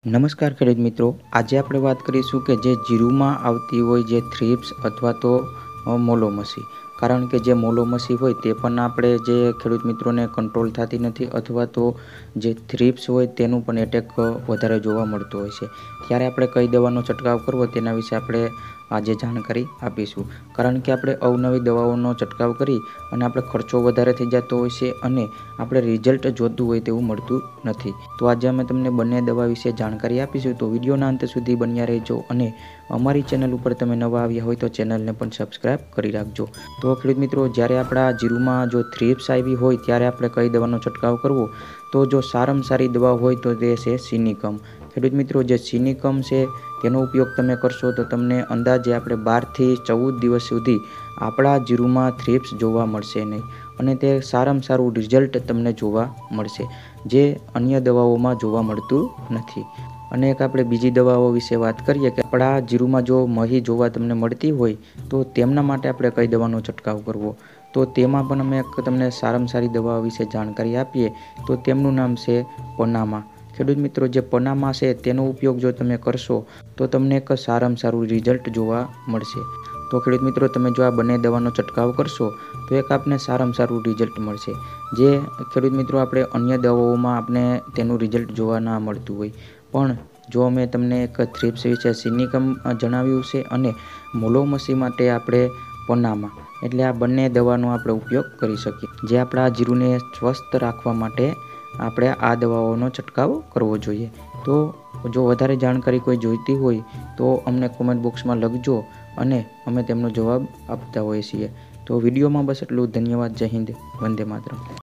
નમસ્કાર ખેડૂત મિત્રો, આજે આપણે વાત કરીશું કે જે જીરુમાં આવતી હોય જે થ્રિપ્સ અથવા તો મોલોમસી. કારણ કે જે મોલોમસી હોય તે પણ આપણે જે ખેડૂત મિત્રોને કંટ્રોલ થતી નથી, અથવા તો જે થ્રિપ્સ હોય તેનું પણ એટેક વધારે જોવા મળતું હોય છે. ત્યારે આપણે કઈ દવાનો છંટકાવ કરવો તેના વિશે આપણે આજે જાણકારી આપીશું. કારણ કે આપણે અવનવી દવાઓનો છંટકાવ કરી અને આપણે ખર્ચો વધારે થઈ જતો હોય છે અને આપણે રિઝલ્ટ જોતું હોય તેવું મળતું નથી. તો આજે અમે તમને બંને દવા વિશે જાણકારી આપીશું, તો વિડીયોના અંત સુધી બન્યા રહેજો અને અમારી ચેનલ ઉપર તમે નવા આવ્યા હોય તો ચેનલને પણ સબસ્ક્રાઈબ કરી રાખજો. તો ખેડૂત મિત્રો, જ્યારે આપણા જીરુમાં જો થ્રિપ્સ આવી હોય ત્યારે આપણે કઈ દવાનો છંટકાવ કરવો, તો જો સારામાં સારી દવા હોય તો તે છે સિનિકમ. ખેડૂત મિત્રો, જે સિનિકમ છે તેનો ઉપયોગ તમે કરશો તો તમને અંદાજે આપણે 12 થી 14 દિવસ સુધી આપણા જીરુમાં થ્રિપ્સ જોવા મળશે નહીં અને તે સારામાં સારું રિઝલ્ટ તમને જોવા મળશે, જે અન્ય દવાઓમાં જોવા મળતું નથી. અને એક આપણે બીજી દવાઓ વિશે વાત કરીએ કે આપણા જીરુમાં જો મહી જોવા તમને મળતી હોય તો તેમના માટે આપણે કઈ દવાનો છંટકાવ કરવો, તો તેમાં પણ અમે તમને સારામાં સારી દવા વિશે જાણકારી આપીએ તો તેમનું નામ છે પનામા. ખેડૂત મિત્રો, જે પનામા છે તેનો ઉપયોગ જો તમે કરશો તો તમને એક સારામાં સારું રિઝલ્ટ જોવા મળશે. તો ખેડૂત મિત્રો, તમે જો આ બંને દવાનો છંટકાવ કરશો તો એક આપને સારામાં સારું રિઝલ્ટ મળશે. જે ખેડૂત મિત્રો, આપણે અન્ય દવાઓમાં આપણે તેનું રિઝલ્ટ જોવા ના મળતું હોય, પણ જો અમે તમને એક થ્રિપ્સ વિશે સિનિકમ જણાવ્યું છે અને મોલોમસી માટે આપણે પનામા, એટલે આ બંને દવાનો આપણે ઉપયોગ કરી શકીએ. જે આપણા જીરુને સ્વસ્થ રાખવા માટે આપણે આ દવાઓનો છંટકાવ કરવો જોઈએ. તો જો વધારે જાણકારી કોઈ જોઈતી હોય તો અમને કોમેન્ટ બોક્સમાં લખજો અને અમે તેમનો જવાબ આપતા હોઈએ છીએ. તો વિડીયોમાં બસ એટલું. ધન્યવાદ. જય હિન્દ. વંદે માતરમ.